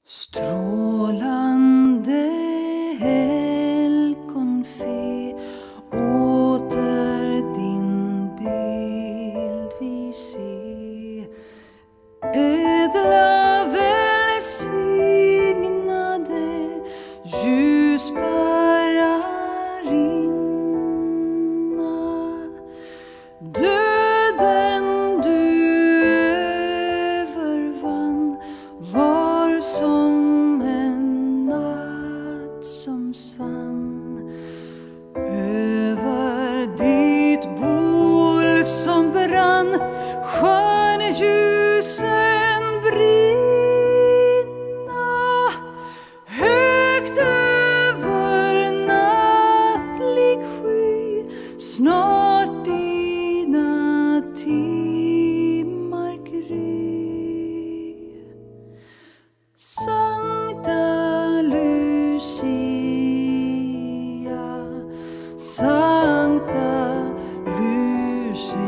Strålande helgonfe, åter din bild vi se. Ädla välsignade ljusbärare rinna. Döden du övervann var som en natt som svann. Över ditt bål som brann sken ljusen brinna. Högt över nattlig sky snart dina timmar gry. Sancta Lucia, Sancta Lucia.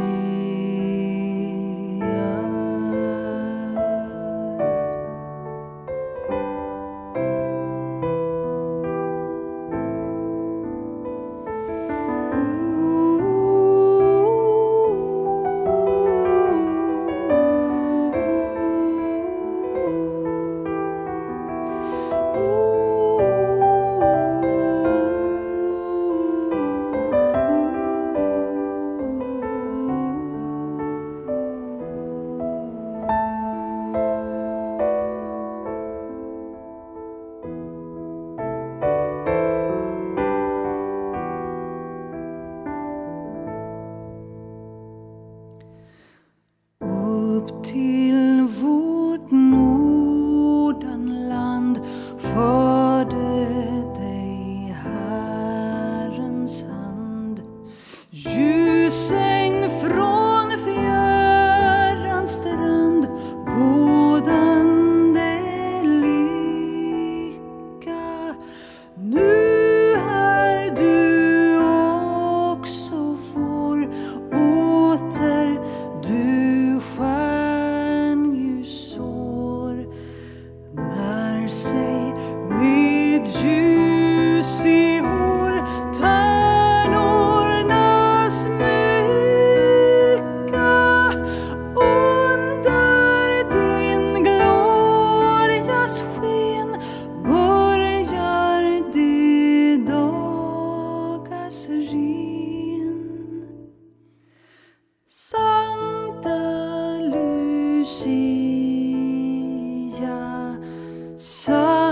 Upp till vårt Nordanland förde dig Herrens hand. Ljusäng från fjärran strand, bådande lycka. Nu är du också vår, åter du stjärnljusår. När sig med ljus i hår tärnorna smycka. Under din glorias sken börjar de dagars ren. Sancta Lucia,